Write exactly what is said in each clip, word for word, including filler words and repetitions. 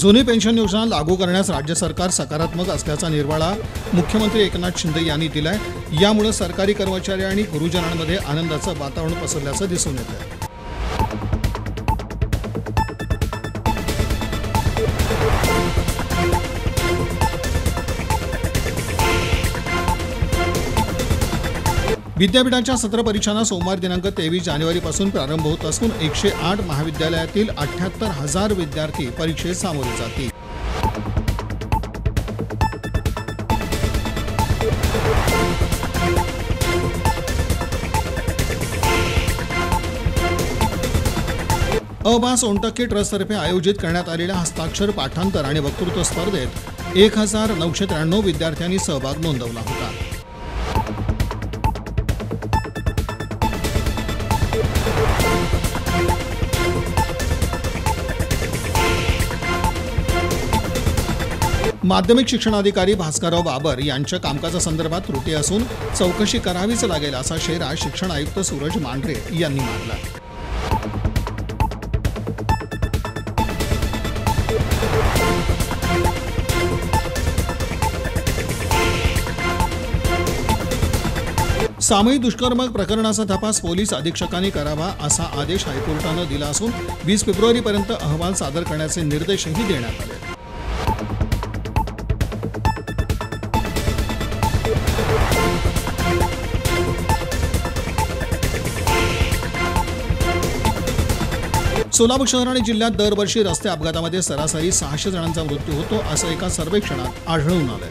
जुनी पेन्शन योजना लागू करण्यास राज्य सरकार सकारात्मक असल्याचा निर्वाळा मुख्यमंत्री एकनाथ शिंदे यांनी दिलाय। यामुळे सरकारी कर्मचारी आणि गुरुजनांमध्ये आनंदाचं वातावरण पसरल्याचं दिसून येतं। विद्यापीठाच्या सत्र परीक्षांना सोमवार दिनांक तेवीस जानेवारीपासून प्रारंभ होत असून एकशे आठ महाविद्यालयातील अठ्ठ्याहत्तर हजार विद्यार्थी परीक्षेत सामोरे जातील। अबा सोनटक्के ट्रस्टतर्फे आयोजित करण्यात आलेल्या हस्ताक्षर पाठांतर आणि वक्तृत्व स्पर्धेत एक हजार नऊशे त्र्याण्णव विद्यार्थ्यांनी सहभाग नोंदवला होता। माध्यमिक शिक्षणाधिकारी भास्करराव बाबर यांच्या कामकाजासंदर्भात त्रुटी असून चौकशी करावीच लागेल असा शेरा शिक्षण आयुक्त सूरज मांढरे यांनी मारला। सामूहिक दुष्कर्म प्रकरणाचा तपास पोलीस अधीक्षकांनी करावा असा आदेश हायकोर्टानं दिला असून वीस फेब्रुवारीपर्यंत अहवाल सादर करण्याचे निर्देशही देण्यात आले। सोलापूर शहर आणि जिल्ह्यात दरवर्षी रस्ते अपघातामध्ये सरासरी सहाशे जणांचा मृत्यू होतो असं एका सर्वेक्षणात आढळून आलंय।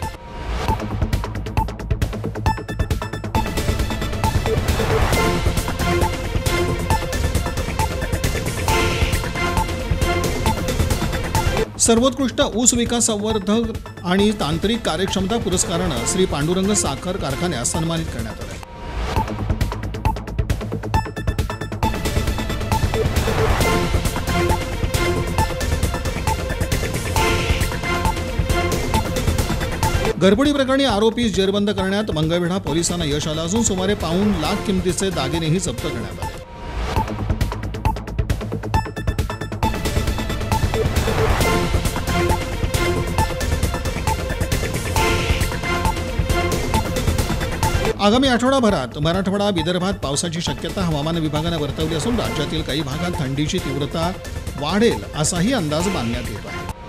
सर्वोत्कृष्ट ऊस विकास संवर्धक आणि तांत्रिक कार्यक्षमता पुरस्कारानं श्री पांडुरंग साखर कारखान्यास सन्मानित करण्यात आलं। घरफोडी प्रकरणी आरोपी जेरबंद करण्यात मंगळवेढा पोलिसांना यश आलं असून सुमारे पाऊण लाख किमतीचे दागिनेही जप्त करण्यात आले। आगामी आठवडाभरात मराठवाडा विदर्भात पावसाची शक्यता हवामान विभागाने वर्तवली असून राज्यातील काही भागात थंडीची तीव्रता वाढेल असाही अंदाज बांधण्यात येत आहे।